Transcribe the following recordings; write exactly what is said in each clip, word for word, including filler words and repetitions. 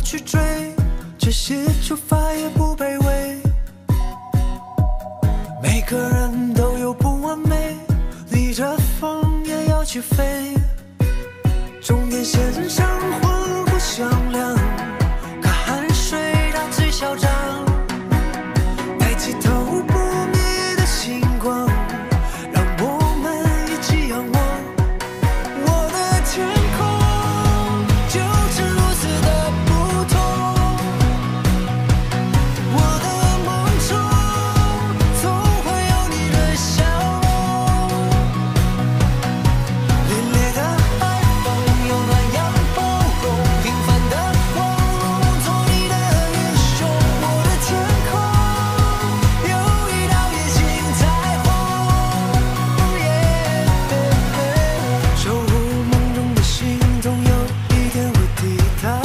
去追，这些出发也不卑微。每个人都有不完美，逆着风也要去飞。终点线上魂不响亮，看汗水它最嚣张，抬起头不灭的星光，让我们一起仰望。我的天空就是如此的不同，我的梦中总会有你的笑容。凛冽的海风有暖阳包容，平凡的光荣从你的英雄。我的天空有一道野性彩虹，守护梦中的心，总有一天会抵达，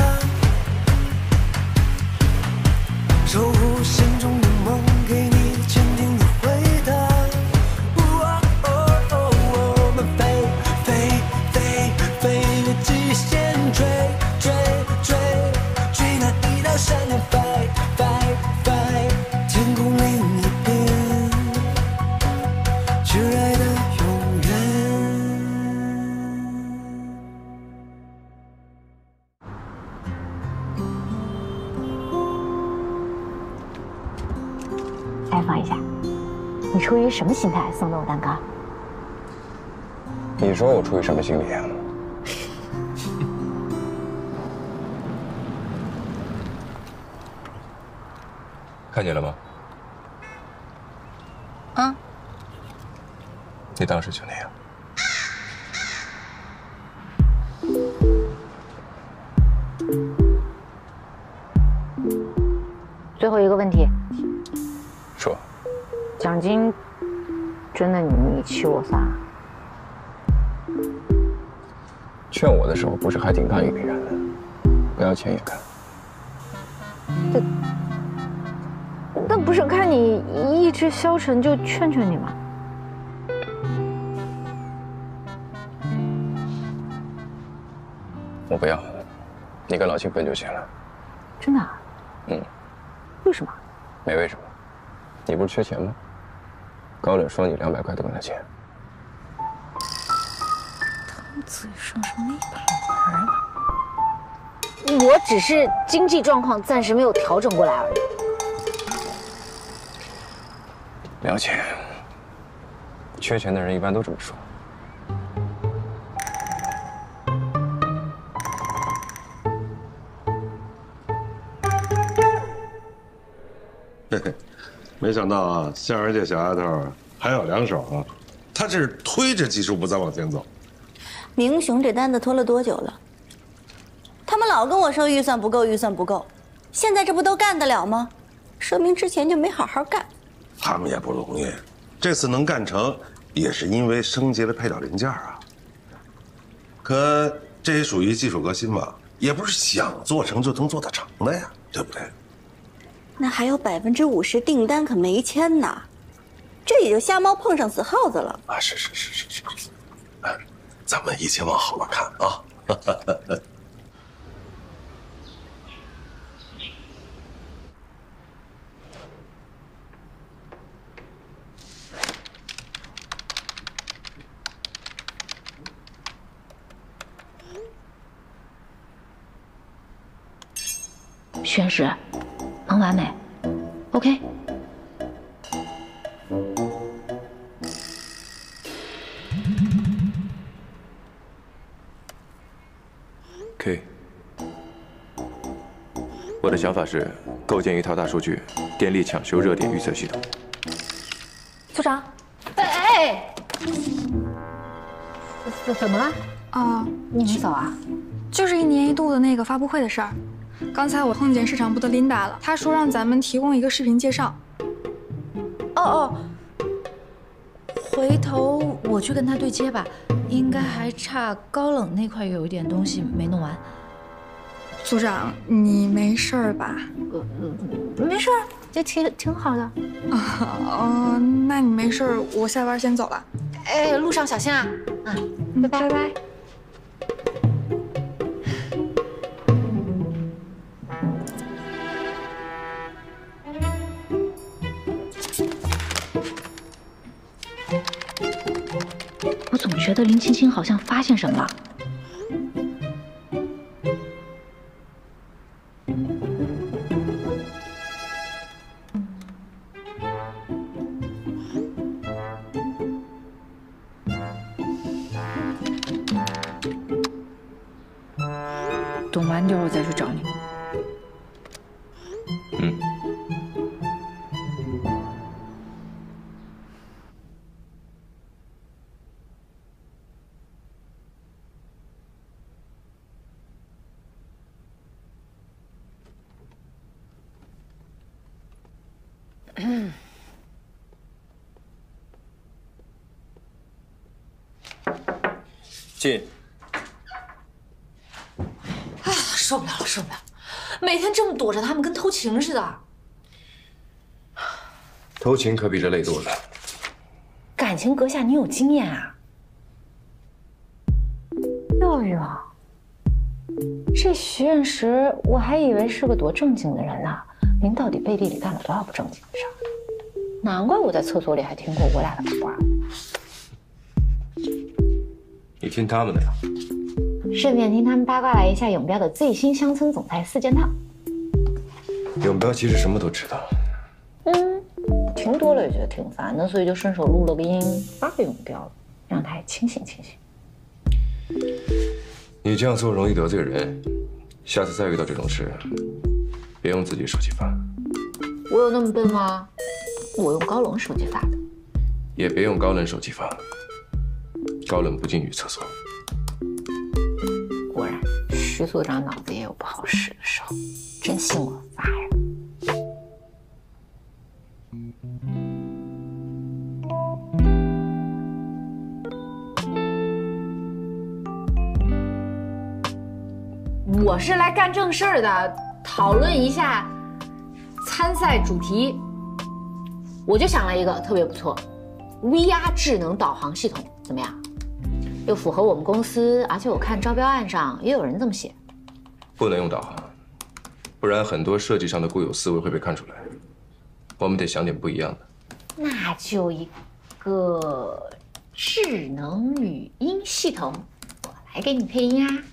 守护心中的梦，给你坚定的回答。哦哦哦，我们飞飞飞飞越极限，追追追追那一道闪电，飞飞飞，天空另一边，挚爱的永远。 采访一下，你出于什么心态送的我蛋糕？ 你说我出于什么心理啊？看见了吗？ 啊， 你当时就那样。 最后一个问题， 说， 奖金真的你七我仨？ 劝我的时候不是还挺干预别人的，不要钱也干。 那不是看你意志消沉就劝劝你吗？ 我不要，你跟老秦分就行了。 真的啊？ 嗯。 为什么？ 没为什么，你不是缺钱吗？高冷说你两百块都跟他借。 他自己上是没把门了。我只是经济状况暂时没有调整过来而已。 了解，缺钱的人一般都这么说。 嘿嘿，没想到啊，相声界小丫头还有两手啊！她这是推着技术部再往前走。 明雄这单子拖了多久了？他们老跟我说预算不够，预算不够，现在这不都干得了吗？说明之前就没好好干。 他们也不容易，这次能干成，也是因为升级了配套零件啊。可这也属于技术革新嘛，也不是想做成就能做得成的呀，对不对？ 那还有百分之五十订单可没签呢，这也就瞎猫碰上死耗子了啊！是是是是是，哎，咱们一切往好了看啊！ 宣誓，能完美 ？OK。 K， 我的想法是构建一套大数据电力抢修热点预测系统。 组长，哎哎，怎怎么了？ 啊， 你很早啊？ 就是一年一度的那个发布会的事儿。刚才我碰见市场部的琳达了，她说让咱们提供一个视频介绍。 哦哦，回头我去跟他对接吧，应该还差高冷那块有一点东西没弄完。 组长，你没事儿吧？ 呃，没事儿，这挺挺好的。 啊，哦，那你没事儿，我下班先走了。 哎，路上小心啊！啊，拜拜拜拜。 我总觉得林青青好像发现什么了。 等晚点我再去找你。 嗯。进。 哎呀，受不了了，受不了！每天这么躲着他们，跟偷情似的。 偷情可比这累多了。 感情阁下，你有经验啊？哟哟，这徐任石，我还以为是个多正经的人呢。您到底背地里干了多少不正经的事儿？难怪我在厕所里还听过我俩的八卦。 你听他们的呀？ 顺便听他们八卦了一下永标的最新乡村总裁四件套。 永标其实什么都知道。 嗯，听多了也觉得挺烦的，所以就顺手录了个音发给永标了，让他也清醒清醒。 你这样做容易得罪人，下次再遇到这种事，别用自己手机发。 我有那么笨吗？我用高冷手机发的。 也别用高冷手机发，高冷不进女厕所。 果然，徐所长脑子也有不好使的时候，真信我发呀。我是来干正事儿的，讨论一下参赛主题。我就想了一个特别不错 ，V R 智能导航系统，怎么样？又符合我们公司，而且我看招标案上也有人这么写。 不能用导航，不然很多设计上的固有思维会被看出来。我们得想点不一样的。 那就一个智能语音系统，我来给你配音啊。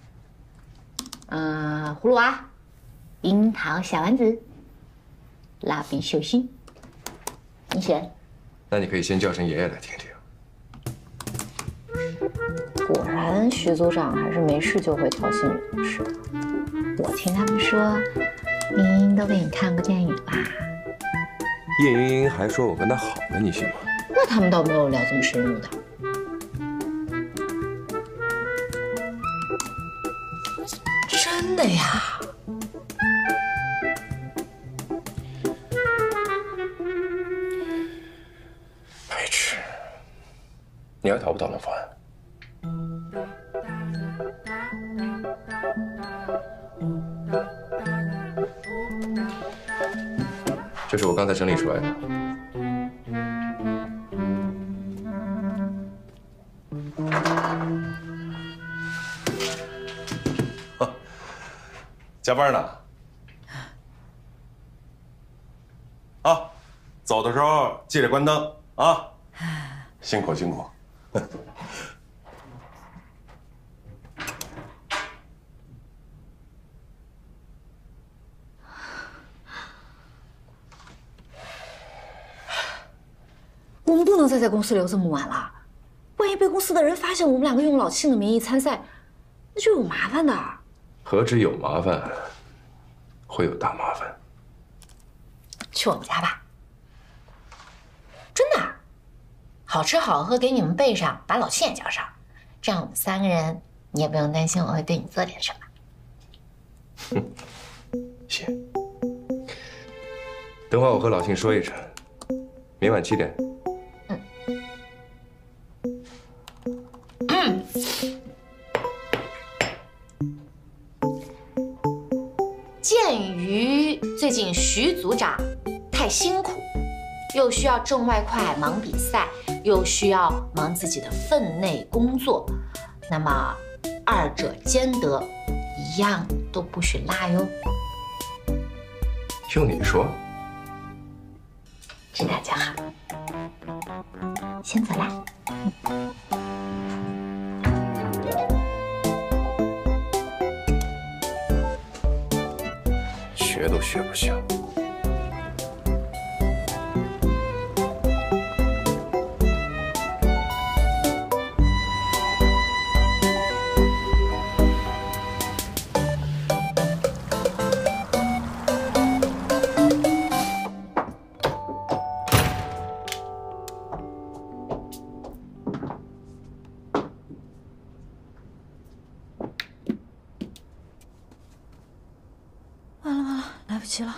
嗯，葫芦娃、樱桃小丸子、蜡笔小新，你选。 那你可以先叫声爷爷来听听。 果然，徐组长还是没事就会调戏女同事。我听他们说，茵茵都给你看过电影吧？ 叶云英还说我跟她好了，你信吗？ 那他们倒没有聊这么深入的。 真的呀？ 白痴！你还讨不讨论方案？这是我刚才整理出来的。 加班呢？啊，走的时候记得关灯啊！辛苦辛苦。 我们不能再在公司留这么晚了，万一被公司的人发现我们两个用老庆的名义参赛，那就有麻烦的。 何止有麻烦，会有大麻烦。 去我们家吧，真的，好吃好喝给你们备上，把老庆也叫上，这样我们三个人，你也不用担心我会对你做点什么。 哼，行。等会我和老庆说一声，明晚七点。 嗯。鉴于最近徐组长太辛苦，又需要挣外快忙比赛，又需要忙自己的分内工作，那么二者兼得，一样都不许落哟。 就你说， 知道就好。 仙子来。 学都学不像。 完了完了，来不及了。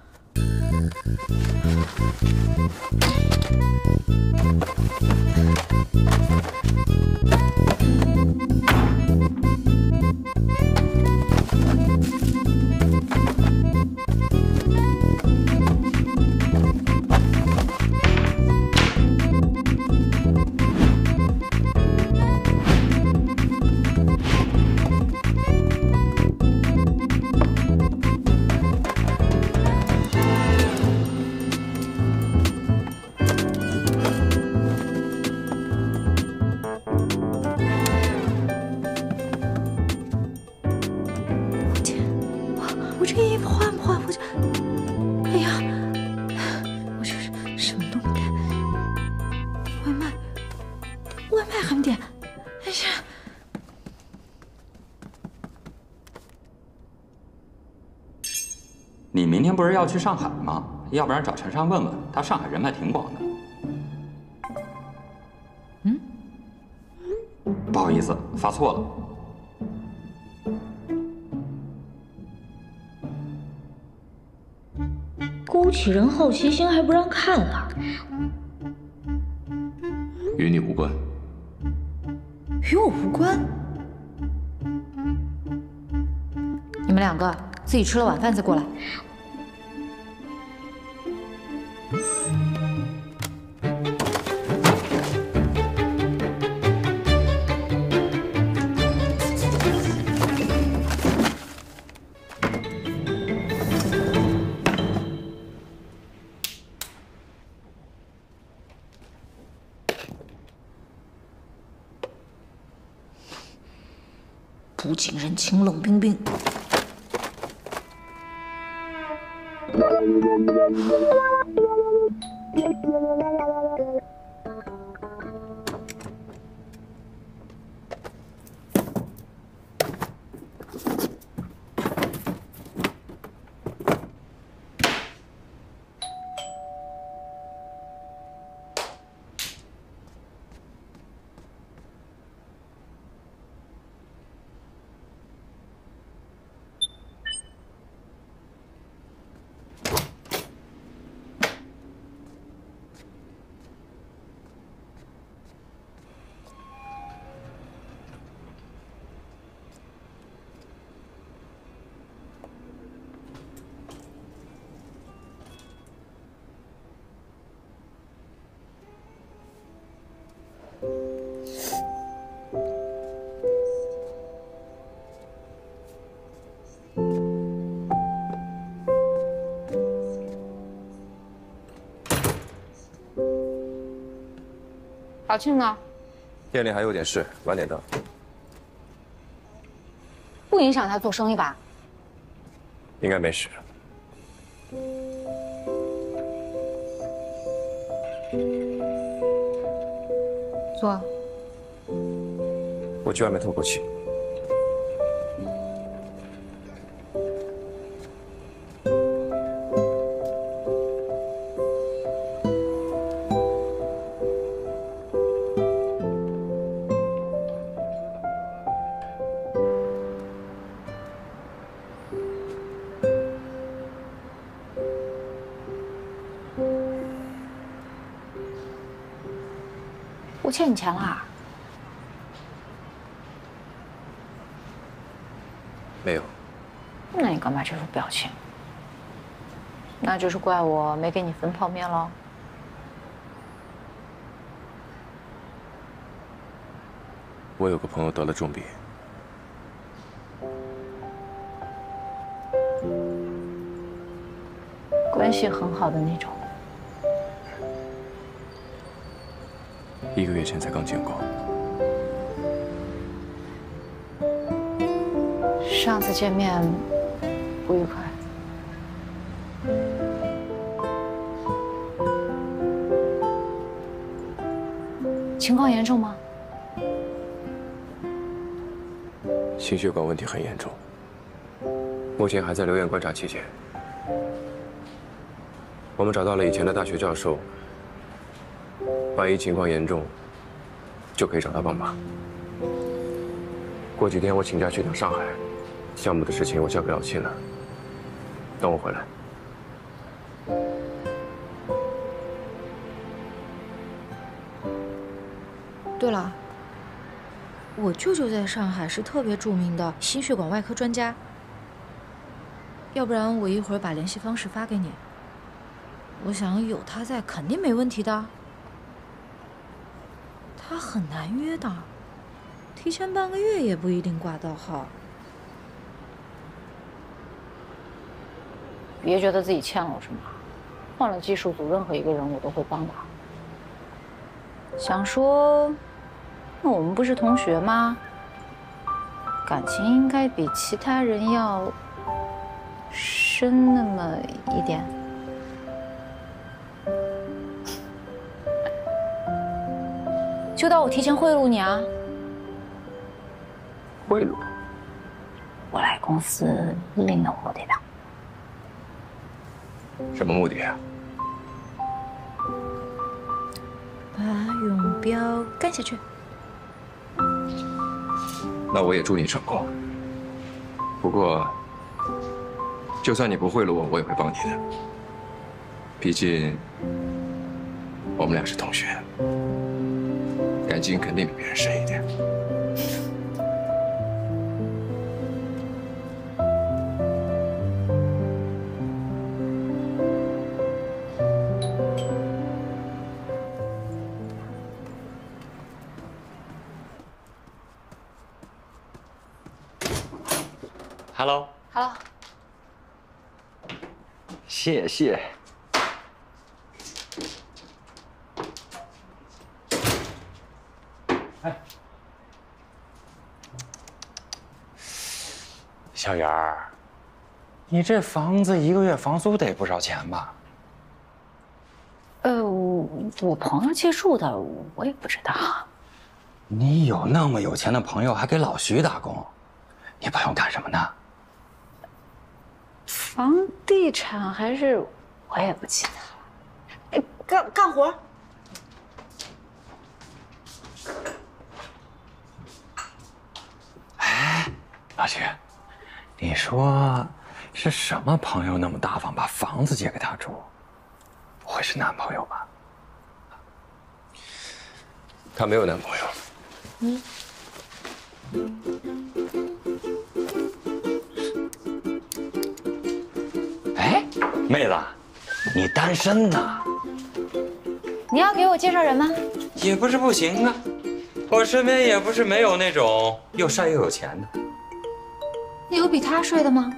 我这衣服换不换？我就，哎呀，我就是什么都没带，外卖，外卖还没点，哎呀！ 你明天不是要去上海吗？要不然找陈山问问，他上海人脉挺广的。 嗯， 不好意思，发错了。 勾起人好奇心还不让看啊？ 与你无关。 与我无关。你们两个自己吃了晚饭再过来。不近人情，冷冰冰。 小庆呢？ 店里还有点事，晚点到。 不影响他做生意吧？ 应该没事。 坐。 我去外面透口气。 我欠你钱了？ 没有。 那你干嘛这副表情？那就是怪我没给你分泡面喽。 我有个朋友得了重病， 关系很好的那种。 一个月前才刚见过。 上次见面不愉快。情况严重吗？ 心血管问题很严重，目前还在留院观察期间。我们找到了以前的大学教授，万一情况严重，就可以找他帮忙。过几天我请假去趟上海，项目的事情我交给老秦了。等我回来。 对了，我舅舅在上海是特别著名的心血管外科专家，要不然我一会儿把联系方式发给你。我想有他在，肯定没问题的。他很难约的，提前半个月也不一定挂到号。 别觉得自己欠了我什么，换了技术组任何一个人我都会帮他。想说，那我们不是同学吗？感情应该比其他人要深那么一点。就当我提前贿赂你啊！ 贿赂？ 我来公司另有目的的。 什么目的啊？ 把永标干下去。 那我也祝你成功。不过，就算你不贿赂我，我也会帮你的。毕竟，我们俩是同学，感情肯定比别人深一点。 Hello， Hello， 谢谢。哎，小袁儿，你这房子一个月房租得不少钱吧？ 呃，我我朋友借住的，我也不知道。 你有那么有钱的朋友，还给老徐打工，你朋友干什么呢？ 房地产还是我也不记得了。 哎，干干活。 哎，老徐，你说是什么朋友那么大方，把房子借给他住？不会是男朋友吧？ 她没有男朋友。 嗯。 哎，妹子，你单身呢？ 你要给我介绍人吗？ 也不是不行啊，我身边也不是没有那种又帅又有钱的。 有比他帅的吗？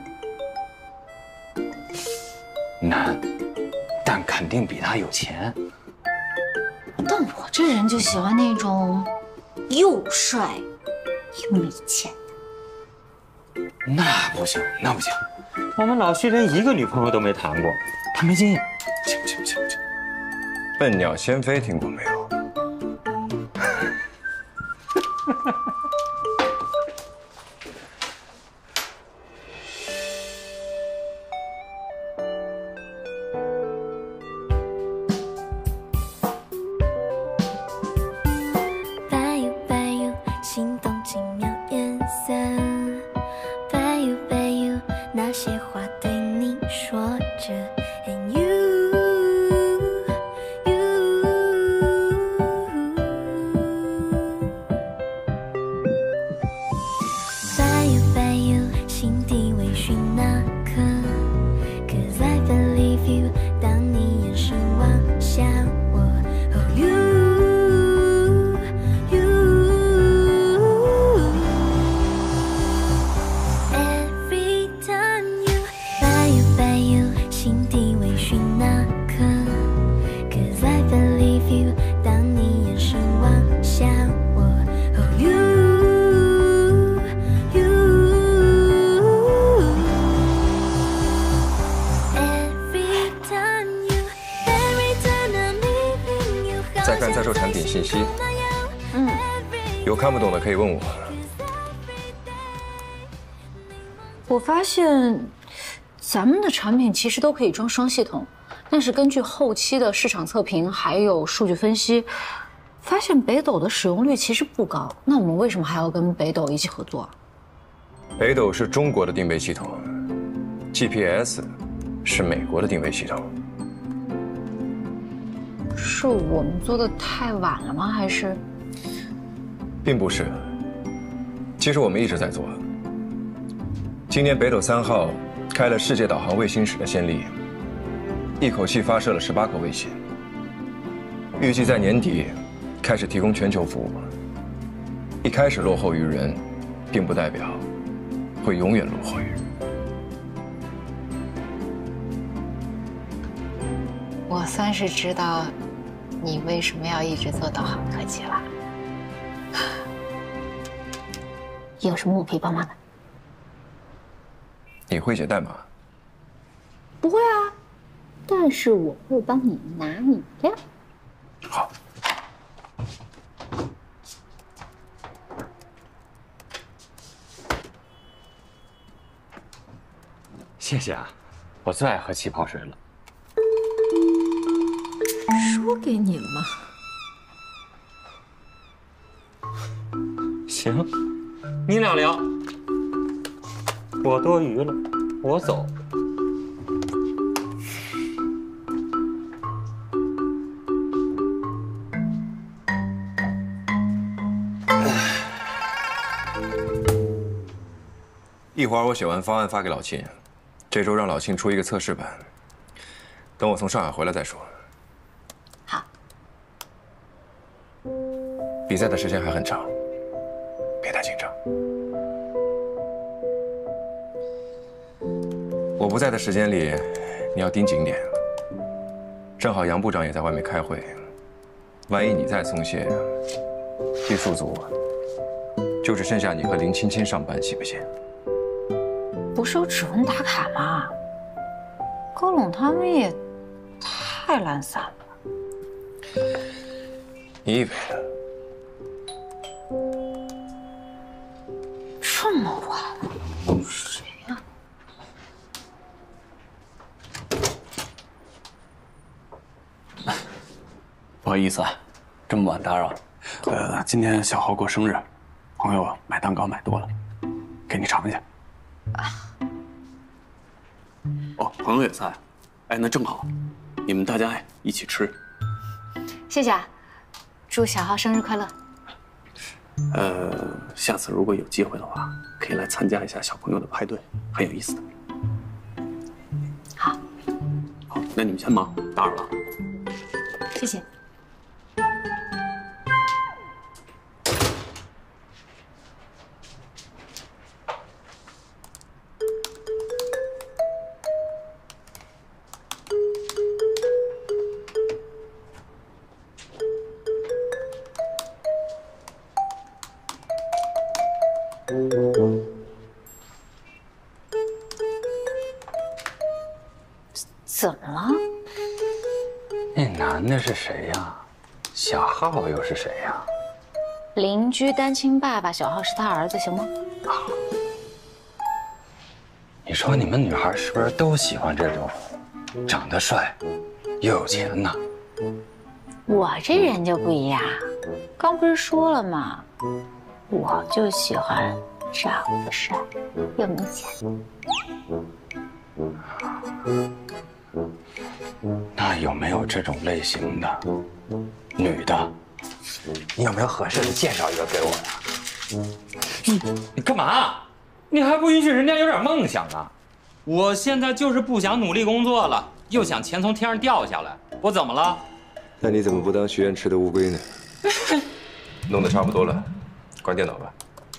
难，但肯定比他有钱。 但我这人就喜欢那种又帅又没钱。 那不行，那不行，我们老徐连一个女朋友都没谈过，他没经验。 行行行行，笨鸟先飞听过没有？ 白又白又心动几秒颜色，白又白又那些话对你说着 ，and you you。 析。 嗯， 有看不懂的可以问我。 我发现咱们的产品其实都可以装双系统，但是根据后期的市场测评还有数据分析，发现北斗的使用率其实不高。那我们为什么还要跟北斗一起合作？ 北斗是中国的定位系统 ，G P S 是美国的定位系统。 是我们做的太晚了吗？还是？ 并不是，其实我们一直在做。今年北斗三号开了世界导航卫星史的先例，一口气发射了十八颗卫星，预计在年底开始提供全球服务。一开始落后于人，并不代表会永远落后于人。 我算是知道你为什么要一直做导航科技了。有什么我可以帮忙的？ 你会写代码？ 不会啊，但是我会帮你拿你料。 好。 谢谢啊，我最爱喝气泡水了。 说给你了吗？ 行，你俩聊，我多余了，我走。 一会儿我写完方案发给老秦，这周让老秦出一个测试版，等我从上海回来再说。 好。 比赛的时间还很长，别太紧张。我不在的时间里，你要盯紧点。正好杨部长也在外面开会，万一你再松懈，技术组就只剩下你和林青青上班，行不行？ 不是有指纹打卡吗？高冷他们也太懒散了。 你以为呢？ 这么晚了，谁呀？ 不好意思啊，这么晚打扰。呃，今天小豪过生日，朋友买蛋糕买多了，给你尝一下。啊。哦，朋友也在，哎，那正好，你们大家一起吃。 谢谢啊，祝小豪生日快乐。 呃，下次如果有机会的话，可以来参加一下小朋友的派对，很有意思的。 好。 好，那你们先忙，打扰了。 谢谢。怎么了？ 那男的是谁呀？小浩又是谁呀？ 邻居单亲爸爸，小浩是他儿子，行吗？啊！ 你说你们女孩是不是都喜欢这种长得帅又有钱呢？ 我这人就不一样，刚不是说了吗？我就喜欢长得帅又没钱。 那有没有这种类型的女的？你有没有合适的介绍一个给我呀？你你干嘛？你还不允许人家有点梦想啊？ 我现在就是不想努力工作了，又想钱从天上掉下来，我怎么了？ 那你怎么不当许愿池的乌龟呢？弄得差不多了，关电脑吧。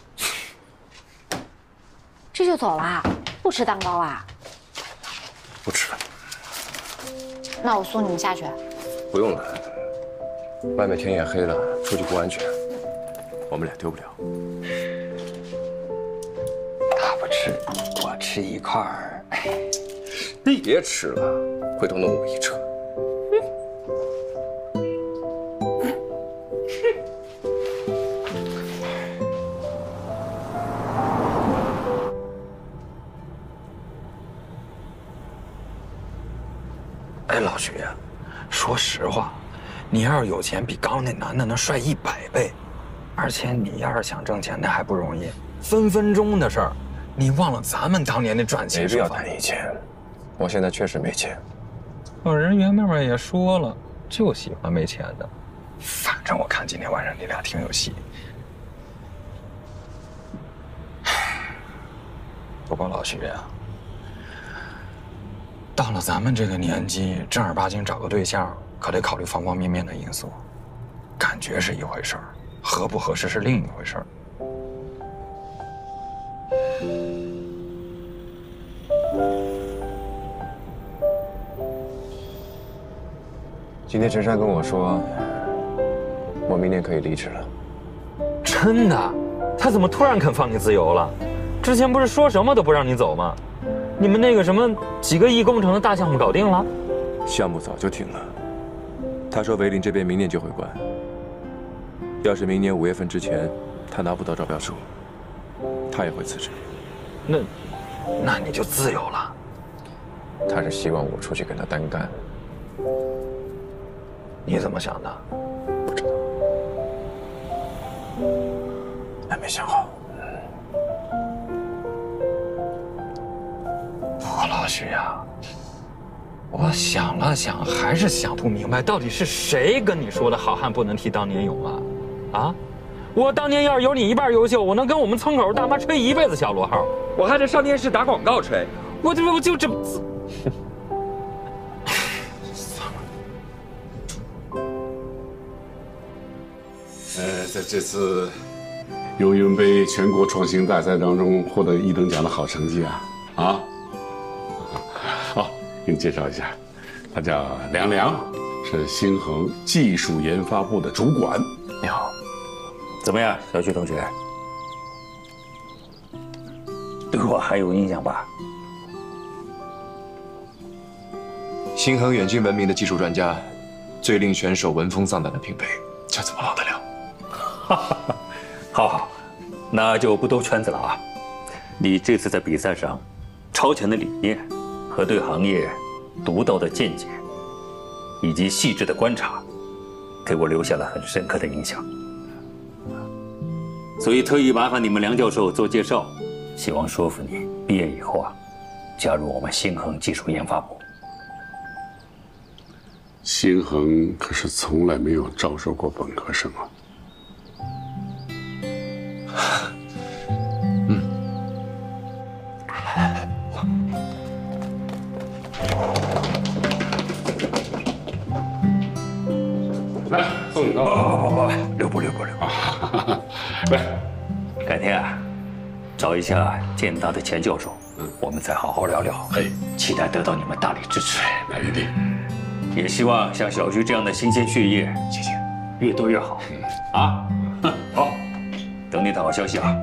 这就走啦？不吃蛋糕啊？ 不吃了。 那我送你们下去。 不用了，外面天也黑了，出去不安全，我们俩丢不了。 他不吃，我吃一块儿。 你别吃了，回头弄我一车。 徐，说实话，你要是有钱，比刚刚那男的能帅一百倍。而且你要是想挣钱，那还不容易，分分钟的事儿。你忘了咱们当年那赚钱？ 没必要谈以前，我现在确实没钱。 我人袁妹妹也说了，就喜欢没钱的。反正我看今天晚上你俩挺有戏。不过老徐啊，到了咱们这个年纪，正儿八经找个对象，可得考虑方方面面的因素。感觉是一回事儿，合不合适是另一回事儿。 今天陈山跟我说，我明年可以离职了。 真的？他怎么突然肯放你自由了？之前不是说什么都不让你走吗？你们那个什么几个亿工程的大项目搞定了？ 项目早就停了。他说维林这边明年就会关。要是明年五月份之前他拿不到招标书，他也会辞职。 那，那你就自由了。 他是希望我出去跟他单干。 你怎么想的？ 不知道，还没想好。 不过老徐呀，我想了想，还是想不明白，到底是谁跟你说的好汉不能提当年勇啊？啊！我当年要是有你一半优秀，我能跟我们村口大妈吹一辈子小螺号，我还得上电视打广告吹。我这我就这。 呃，在这次游泳杯全国创新大赛当中获得一等奖的好成绩啊！啊，好，给你介绍一下，他叫梁梁，是星恒技术研发部的主管。 你好，怎么样，小徐同学？对我还有印象吧？ 星恒远近闻名的技术专家，最令选手闻风丧胆的评委，这怎么忘得了？ 好好，那就不兜圈子了啊！你这次在比赛上超前的理念和对行业独到的见解，以及细致的观察，给我留下了很深刻的印象。所以特意麻烦你们梁教授做介绍，希望说服你毕业以后啊，加入我们星恒技术研发部。 星恒可是从来没有招收过本科生啊。 嗯。 来，送你个。 不不不不，留步留步留步。 来， 改天啊，找一下建大的钱教授，我们再好好聊聊。 哎， 期待得到你们大力支持。 那一定。 也希望像小徐这样的新鲜血液， 谢谢， 越多越好。啊，好，等你的好消息啊。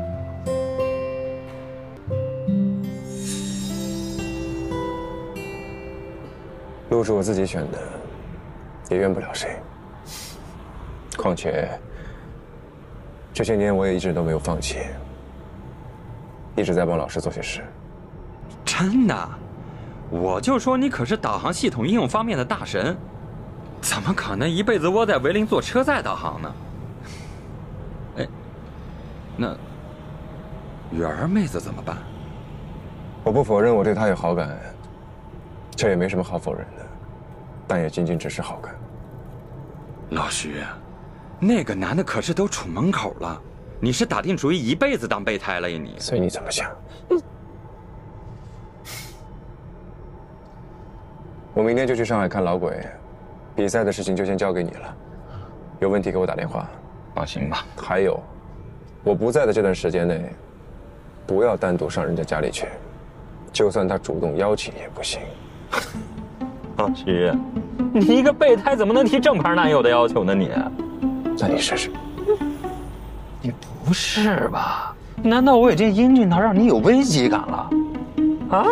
路是我自己选的，也怨不了谁。况且这些年我也一直都没有放弃，一直在帮老师做些事。 真的？我就说你可是导航系统应用方面的大神，怎么可能一辈子窝在维林做车载导航呢？哎，那雨儿妹子怎么办？ 我不否认我对她有好感，这也没什么好否认的，但也仅仅只是好感。 老徐，那个男的可是都杵门口了，你是打定主意一辈子当备胎了呀你？ 所以你怎么想？我明天就去上海看老鬼，比赛的事情就先交给你了。有问题给我打电话。 放心吧。 还有，我不在的这段时间内，不要单独上人家家里去，就算他主动邀请也不行。 老徐，你一个备胎怎么能提正牌男友的要求呢你？ 那你试试。 你不是吧？难道我已经英俊到让你有危机感了？啊？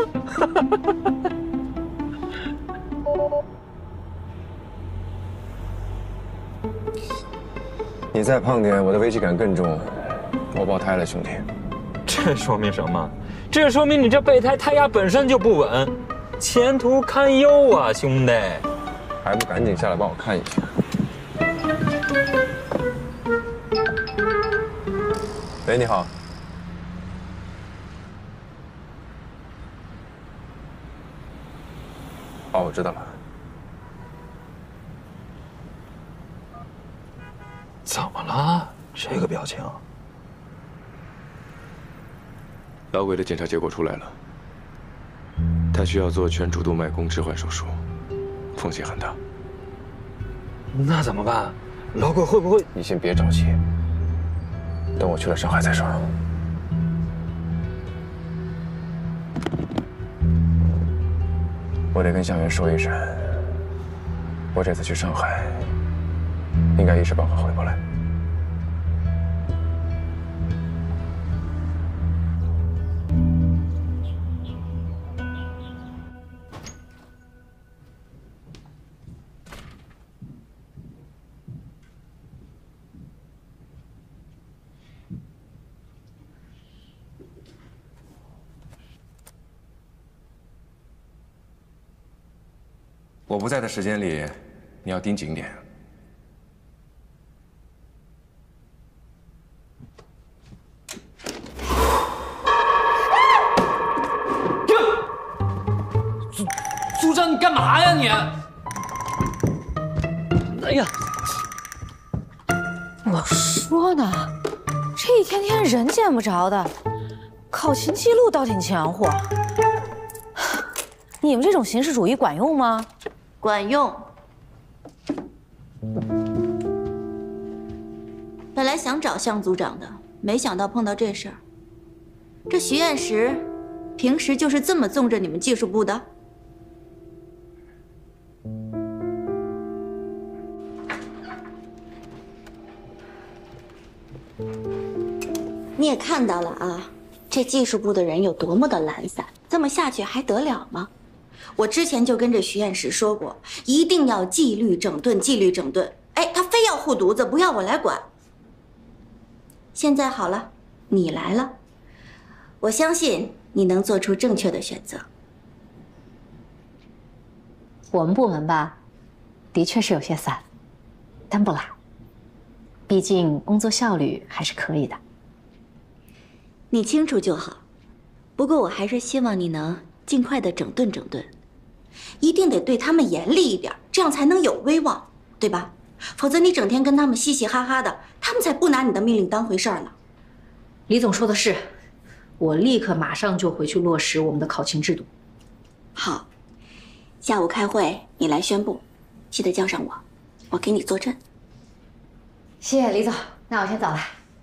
你再胖点，我的危机感更重。我爆胎了，兄弟。 这说明什么？这说明你这备胎胎压本身就不稳，前途堪忧啊，兄弟。 还不赶紧下来帮我看一下？喂，你好。哦，我知道了。 怎么了？这个表情？ 老鬼的检查结果出来了，他需要做全主动脉弓置换手术，风险很大。 那怎么办？老鬼会不会…… 你先别着急，等我去了上海再说。我得跟向源说一声，我这次去上海，应该一时半会回不来。我不在的时间里，你要盯紧点。 组组长，你干嘛呀你？哎呀！ 我说呢，这一天天人见不着的，考勤记录倒挺全乎。你们这种形式主义管用吗？ 管用。本来想找向组长的，没想到碰到这事儿。这徐彦石，平时就是这么纵着你们技术部的？你也看到了啊，这技术部的人有多么的懒散，这么下去还得了吗？我之前就跟这徐彦石说过，一定要纪律整顿，纪律整顿。哎，他非要护犊子，不要我来管。现在好了，你来了，我相信你能做出正确的选择。 我们部门吧，的确是有些散，但不懒，毕竟工作效率还是可以的。 你清楚就好，不过我还是希望你能尽快的整顿整顿。一定得对他们严厉一点，这样才能有威望，对吧？否则你整天跟他们嘻嘻哈哈的，他们才不拿你的命令当回事儿呢。 李总说的是，我立刻马上就回去落实我们的考勤制度。 好，下午开会你来宣布，记得叫上我，我给你坐镇。 谢谢李总，那我先走了。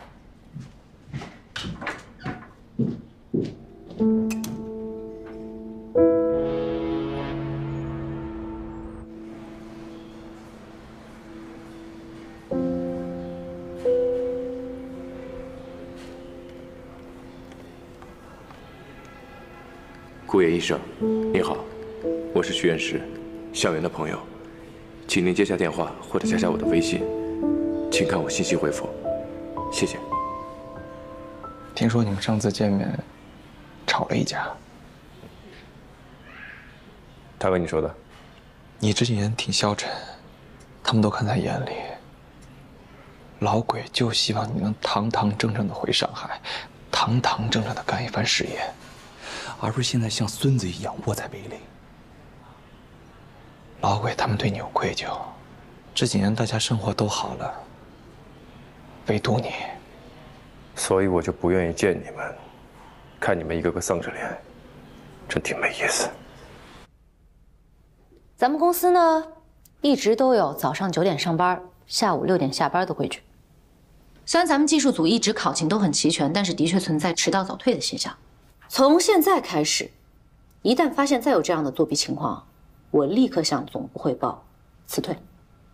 顾野医生，您好，我是徐彦石，向源的朋友，请您接下电话或者加加我的微信，请看我信息回复，谢谢。 听说你们上次见面吵了一架， 他跟你说的？ 你这几年挺消沉，他们都看在眼里。老鬼就希望你能堂堂正正的回上海，堂堂正正的干一番事业。而不是现在像孙子一样窝在北里。老鬼他们对你有愧疚，这几年大家生活都好了，唯独你。 所以我就不愿意见你们，看你们一个个丧着脸，真挺没意思。 咱们公司呢，一直都有早上九点上班，下午六点下班的规矩。虽然咱们技术组一直考勤都很齐全，但是的确存在迟到早退的现象。从现在开始，一旦发现再有这样的作弊情况，我立刻向总部汇报，辞退。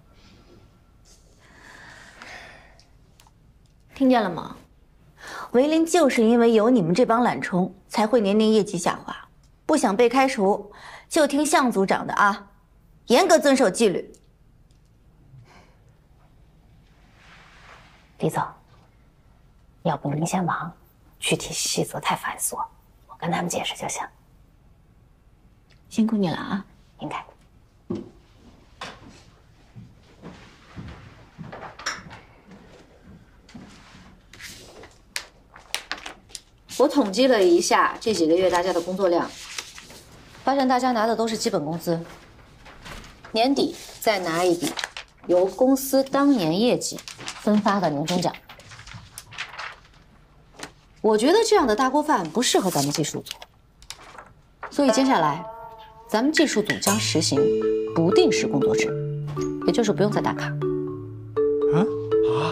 听见了吗？维林就是因为有你们这帮懒虫，才会年年业绩下滑。不想被开除，就听向组长的啊，严格遵守纪律。 李总，要不您先忙，具体细则太繁琐。跟他们解释就行。 辛苦你了啊， 应该。 我统计了一下这几个月大家的工作量，发现大家拿的都是基本工资，年底再拿一笔由公司当年业绩分发的年终奖。我觉得这样的大锅饭不适合咱们技术组，所以接下来咱们技术组将实行不定时工作制，也就是不用再打卡。 啊啊！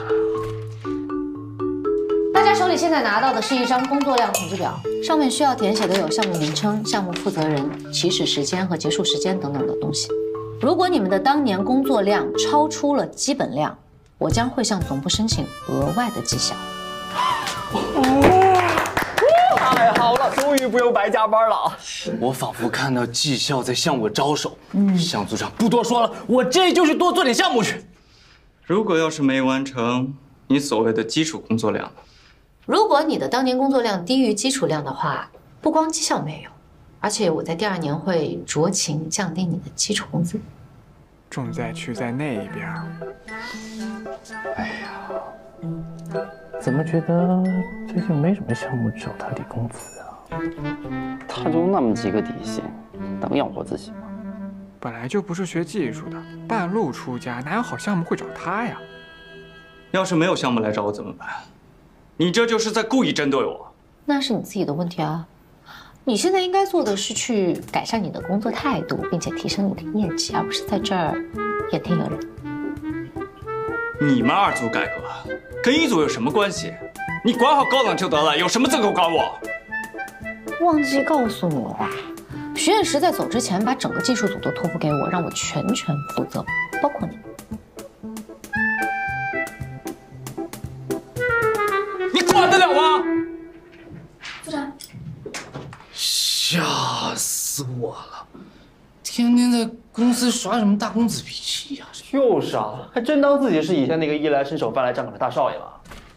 大家手里现在拿到的是一张工作量统计表，上面需要填写的有项目名称、项目负责人、起始时间和结束时间等等的东西。如果你们的当年工作量超出了基本量，我将会向总部申请额外的绩效。 太好了，终于不用白加班了。我仿佛看到绩效在向我招手。嗯，向组长，不多说了，我这就去多做点项目去。 如果要是没完成你所谓的基础工作量呢？ 如果你的当年工作量低于基础量的话，不光绩效没有，而且我在第二年会酌情降低你的基础工资。 重在去在那一边。 哎呀，怎么觉得最近没什么项目找他理工资啊？他就那么几个底薪，能养活自己吗？ 本来就不是学技术的，半路出家，哪有好项目会找他呀？ 要是没有项目来找我怎么办？你这就是在故意针对我。 那是你自己的问题啊！你现在应该做的是去改善你的工作态度，并且提升你的业绩，而不是在这儿怨天尤人。 你们二组改革跟一组有什么关系？你管好高冷就得了，有什么资格管我？ 忘记告诉你了，徐彦石在走之前把整个技术组都托付给我，让我全权负责，包括你。 你管得了吗？ 组长， 吓死我了！天天在公司耍什么大公子脾气呀？就是啊，还真当自己是以前那个衣来伸手饭来张口的大少爷了。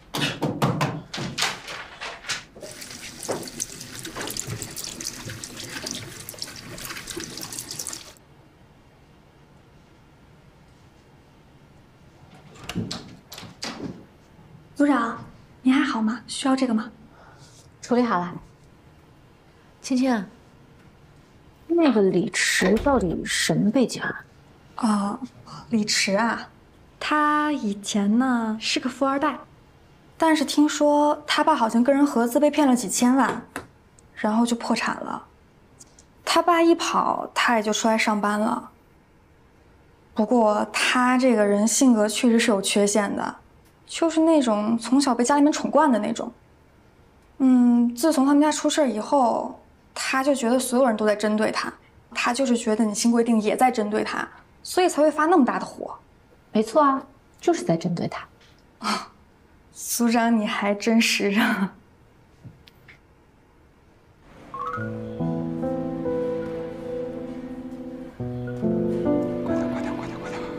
组长，你还好吗？需要这个吗？ 处理好了。青青，那个李池到底什么背景啊？ 哦，李池啊，他以前呢是个富二代，但是听说他爸好像跟人合资被骗了几千万，然后就破产了。他爸一跑，他也就出来上班了。不过他这个人性格确实是有缺陷的，就是那种从小被家里面宠惯的那种。嗯，自从他们家出事以后，他就觉得所有人都在针对他，他就是觉得你新规定也在针对他。所以才会发那么大的火， 没错啊，就是在针对他。 啊，组长你还真实啊！ 快点，快点，快点，快点！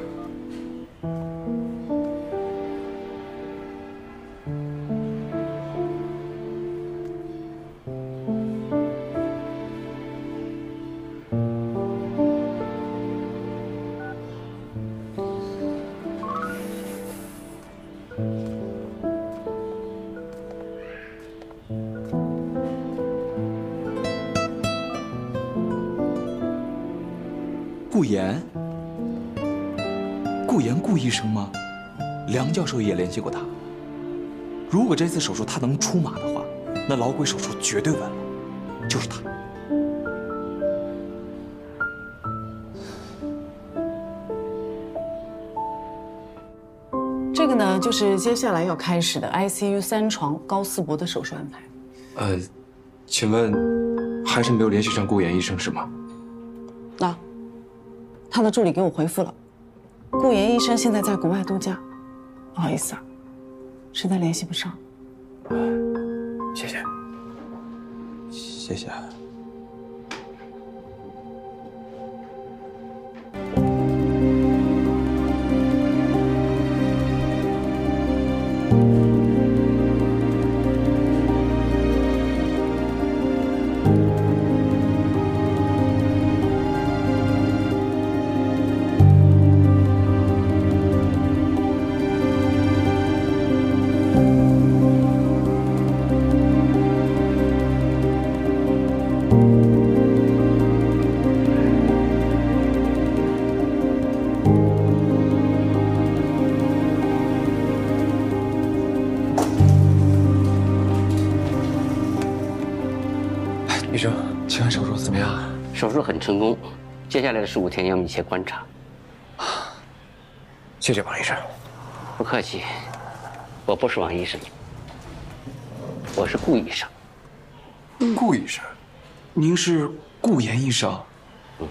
顾言，顾言顾医生吗？梁教授也联系过他。如果这次手术他能出马的话，那老鬼手术绝对稳了，就是他。 这个呢，就是接下来要开始的 I C U 三床高斯铂的手术安排。 呃，请问还是没有联系上顾言医生是吗？ 啊，他的助理给我回复了，顾言医生现在在国外度假，不好意思啊，实在联系不上。 谢谢，谢谢。 医生，请问手术怎么样？ 手术很成功，接下来的十五天要密切观察。 谢谢王医生。 不客气，我不是王医生，我是顾医生。 顾医生，您是顾岩医生？ 嗯。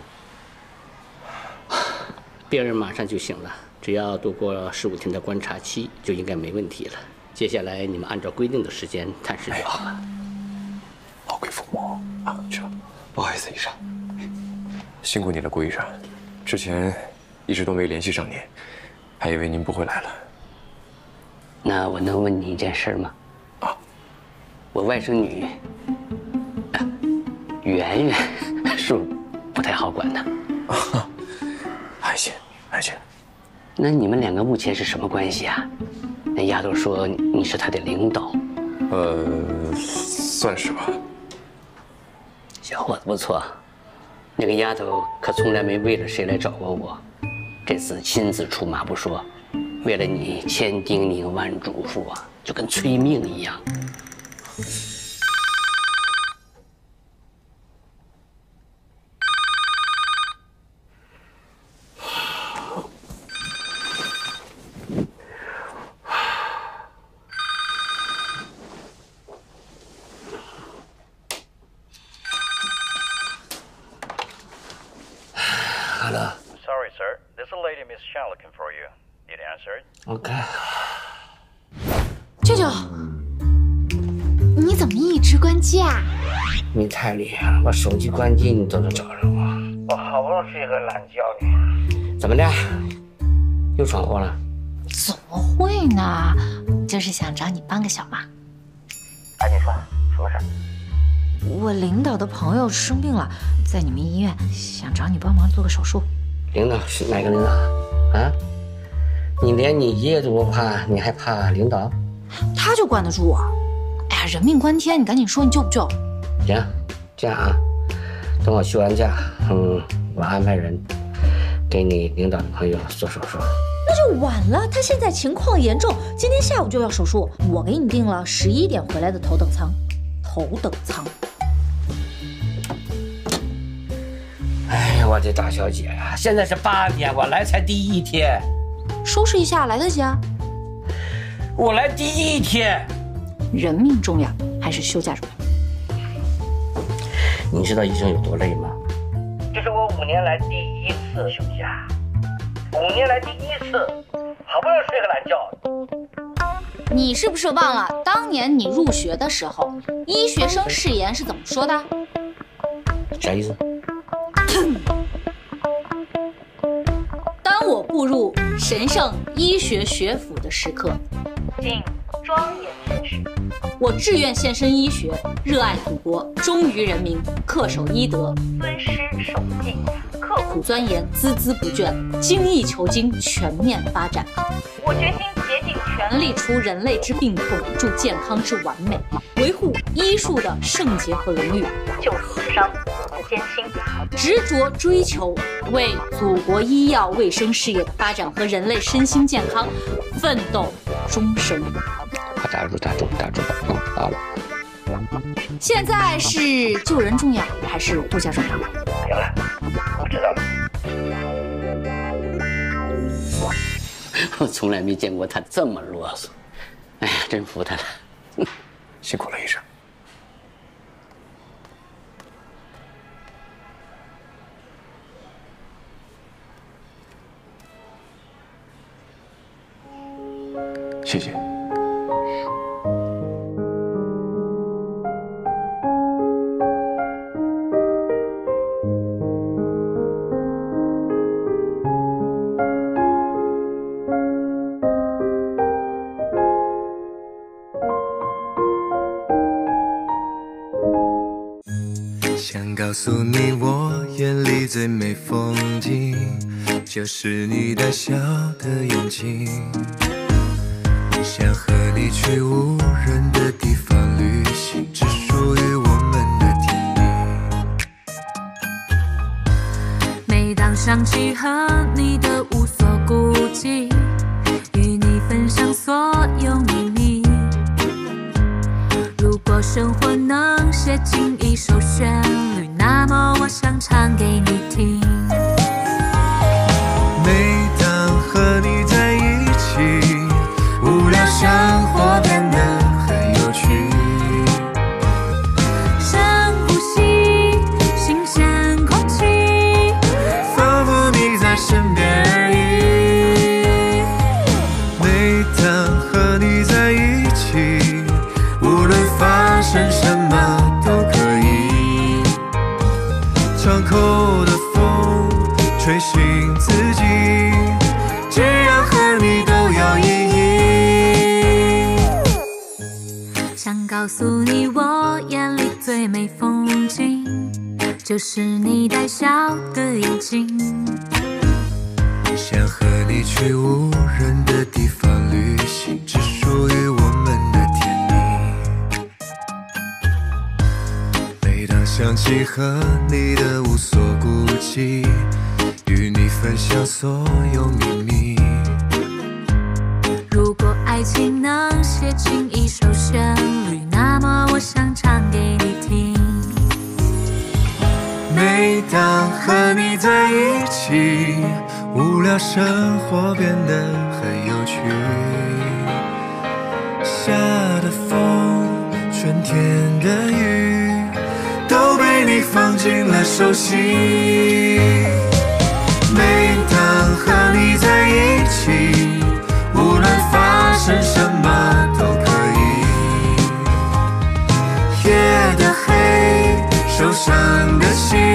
病人马上就醒了，只要度过十五天的观察期，就应该没问题了。接下来你们按照规定的时间探视就好了。 老贵父母啊，去吧。不好意思，医生，辛苦你了，顾医生。之前一直都没联系上您，还以为您不会来了。 那我能问你一件事吗？啊，我外甥女，啊，圆圆，是不是不太好管呢？ 啊，还行，还行。 那你们两个目前是什么关系啊？那丫头说你是她的领导。 呃，算是吧。 小伙子不错，那个丫头可从来没为了谁来找过我，这次亲自出马不说，为了你千叮咛万嘱咐啊，就跟催命一样。Hello. Sorry, sir. There's a lady, Miss Shan, looking for you. Need answered? OK。 舅舅，你怎么一直关机啊？ 你太厉害了，我手机关机你都能找着我。我好不容易睡个懒觉呢。怎么的？又闯祸了？ 怎么会呢？就是想找你帮个小忙。 哎，你说什么事？ 我领导的朋友生病了，在你们医院，想找你帮忙做个手术。 领导是哪个领导啊？你连你爷爷都不怕，你还怕领导？ 他就管得住我。哎呀，人命关天，你赶紧说你救不救？ 行，这样啊，等我休完假，嗯，我安排人给你领导的朋友做手术。 那就晚了，他现在情况严重，今天下午就要手术。我给你订了十一点回来的头等舱，头等舱。 哎呀，我的大小姐呀，现在是八点，我来才第一天， 收拾一下来得及啊。 我来第一天， 人命重要还是休假重要？ 你知道医生有多累吗？这是我五年来第一次休假，五年来第一次，好不容易睡个懒觉。 你是不是忘了当年你入学的时候，医学生誓言是怎么说的？ 啥意思？ 当我步入神圣医学学府的时刻，竟庄严现实。我志愿献身医学，热爱祖国，忠于人民，恪守医德，尊师守纪，刻苦钻研，孜孜不倦，精益求精，全面发展。我决心竭尽全力除人类之病痛，助健康之完美，维护医术的圣洁和荣誉，救死扶伤，不辞艰辛，执着追求，为祖国医药卫生事业的发展和人类身心健康奋斗终生。 打住打住打住吧，嗯，好了。 现在是救人重要还是度假重要？ 行了，我知道了。我从来没见过他这么啰嗦，哎呀，真服他了。 辛苦了，医生。谢谢。 想告诉你，我眼里最美风景，就是你胆小的眼睛。想和你去无人的地方旅行，只属于我们的天地。 每当想起和你的无所顾忌，与你分享所有秘密，如果果生活能写进一首旋律，那么我想唱给你听。 每当和你在一起，无聊生活变得很有趣。 深呼吸新鲜空气， 仿佛你在身边而已。每当和你在一起，无论发生什么都可以。窗口的风吹醒自己，只要和你都有意义。 想告诉你我眼里最美风景，就是你带笑的眼睛。 想和你去无人的地方旅行，只属于我们的甜蜜。每当想起和你的无所顾忌，与你分享所有秘密。 如果爱情能写进一首旋律，那么我想唱给你听。 每当和你在一起，无聊生活变得很有趣。下的风，春天的雨，都被你放进了手心。每当和你在一起，无论发生什么都可以。夜的黑，受伤的心，